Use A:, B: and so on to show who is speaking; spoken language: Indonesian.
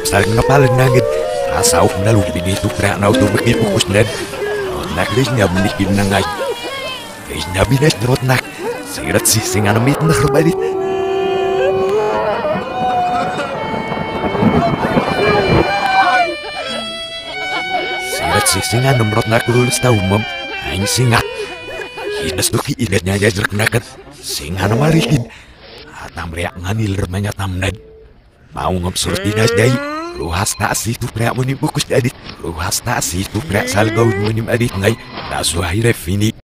A: saling napalanagin. Asaw na lupin ito kaya na automaki pukusnan. Naklis niya bunikin na ngay. Kaya niya binasdrot nak. Sirat sising anamit na karbalit. Sirat sising anamrot na kululus na umam. Ay singa. Hinas doki ilat niya jajrak nakat. Singa na marikin. At ang reak nga nilarmanya tamnad. Maungam surti na day. Luhas na si tu prea mo ni bukus adit. Luhas na si tu prea salgaw mo ni adit ngay. Nasuhay refini.